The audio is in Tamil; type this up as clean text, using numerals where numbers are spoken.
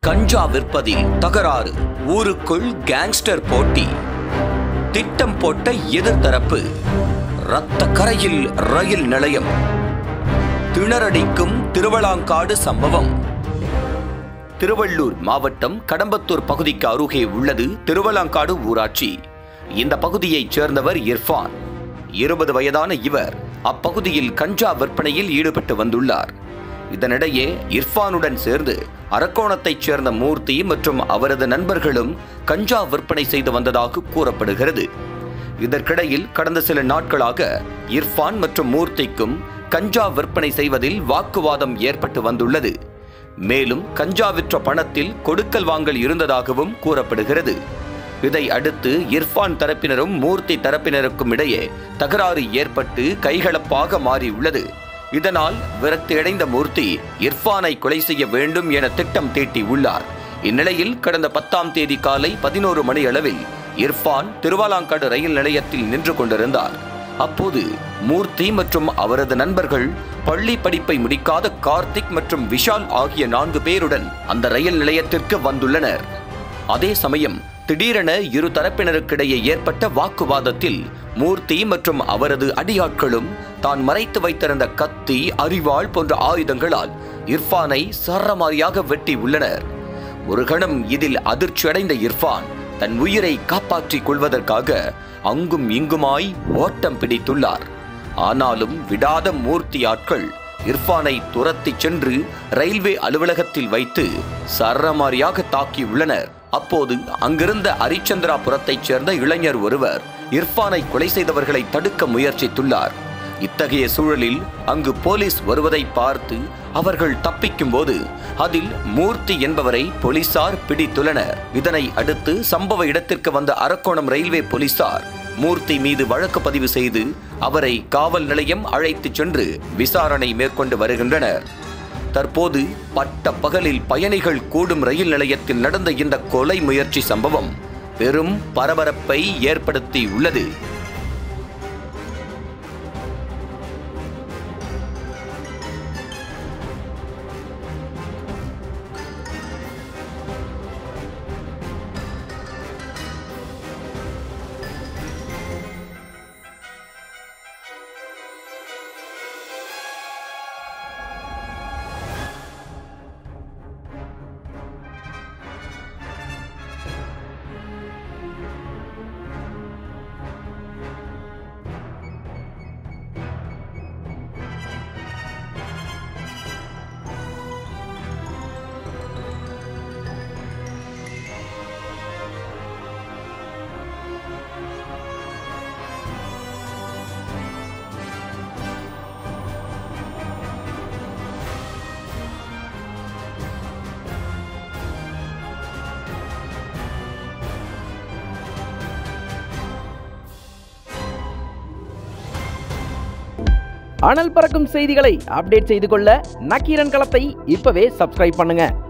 கஞ்சா விற்பதில் தகராறு, ஊருக்குள் கேங்ஸ்டர் போட்டி, திட்டம் போட்ட எதிர்த்தரப்பு, இரத்த கரையில் ரயில் நிலையம், திணறடிக்கும் திருவலாங்காடு சம்பவம். திருவள்ளூர் மாவட்டம் கடம்பத்தூர் பகுதிக்கு அருகே உள்ளது திருவலாங்காடு ஊராட்சி. இந்த பகுதியைச் சேர்ந்தவர் இர்ஃபான். 20 வயதான இவர் அப்பகுதியில் கஞ்சா விற்பனையில் ஈடுபட்டு வந்துள்ளார். இதனிடையே இர்ஃபானுடன் சேர்ந்து அரக்கோணத்தைச் சேர்ந்த மூர்த்தி மற்றும் அவரது நண்பர்களும் கஞ்சா விற்பனை செய்து வந்ததாக கூறப்படுகிறது. இதற்கிடையில் கடந்த சில நாட்களாக இர்ஃபான் மற்றும் மூர்த்திக்கும் கஞ்சா விற்பனை செய்வதில் வாக்குவாதம் ஏற்பட்டு வந்துள்ளது. மேலும் கஞ்சா விற்ற பணத்தில் கொடுக்கல் வாங்கல் இருந்ததாகவும் கூறப்படுகிறது. இதை அடுத்து இர்ஃபான் தரப்பினரும் மூர்த்தி தரப்பினருக்கும் இடையே தகராறு ஏற்பட்டு கைகலப்பாக மாறியுள்ளது. இதனால் விரக்தியடைந்த மூர்த்தி இர்ஃபானை கொலை செய்ய வேண்டும் என திட்டம் தீட்டி உள்ளார். இந்நிலையில் கடந்த 10ஆம் தேதி காலை 11 மணி அளவில் இர்ஃபான் திருவாலாங்காடு ரயில் நிலையத்தில் நின்று கொண்டிருந்தார். அப்போது மூர்த்தி மற்றும் அவரது நண்பர்கள் பள்ளி படிப்பை முடிக்காத கார்த்திக் மற்றும் விஷால் ஆகிய 4 பேருடன் அந்த ரயில் நிலையத்திற்கு வந்துள்ளனர். அதே சமயம் திடீரென இரு தரப்பினருக்கிடையே ஏற்பட்ட வாக்குவாதத்தில் மூர்த்தி மற்றும் அவரது அடியாட்களும் தான் மறைத்து வைத்திருந்த கத்தி, அரிவாள் போன்ற ஆயுதங்களால் இர்ஃபானை சரமாரியாக வெட்டி உள்ளனர். ஒரு கணம் இதில் அதிர்ச்சியடைந்த இர்ஃபான் தன் உயிரை காப்பாற்றிக் கொள்வதற்காக அங்கும் இங்குமாய் ஓட்டம் பிடித்துள்ளார். ஆனாலும் விடாத மூர்த்தி ஆட்கள் இர்ஃபானை துரத்தி சென்று ரயில்வே அலுவலகத்தில் வைத்து சரமாரியாக தாக்கியுள்ளனர். அப்போது அங்கிருந்த அரிச்சந்திராபுரத்தைச் சேர்ந்த இளைஞர் ஒருவர் இர்ஃபானை கொலை செய்தவர்களை தடுக்க முயற்சித்துள்ளார். இத்தகைய சூழலில் அங்கு போலீஸ் வருவதை பார்த்து அவர்கள் தப்பிக்கும் போது அதில் மூர்த்தி என்பவரை போலீசார் பிடித்துள்ளனர். இதனை அடுத்து சம்பவ இடத்திற்கு வந்த அரக்கோணம் ரயில்வே போலீசார் மூர்த்தி மீது வழக்கு பதிவு செய்து அவரை காவல் நிலையம் அழைத்து சென்று விசாரணை மேற்கொண்டு வருகின்றனர். தற்போது பட்ட பகலில் பயணிகள் கூடும் ரயில் நிலையத்தில் நடந்த இந்த கொலை முயற்சி சம்பவம் பெரும் பரபரப்பை ஏற்படுத்தி உள்ளது. அனல் பறக்கும் செய்திகளை அப்டேட் செய்து கொள்ள நக்கீரன் களத்தை இப்பவே சப்ஸ்கிரைப் பண்ணுங்க.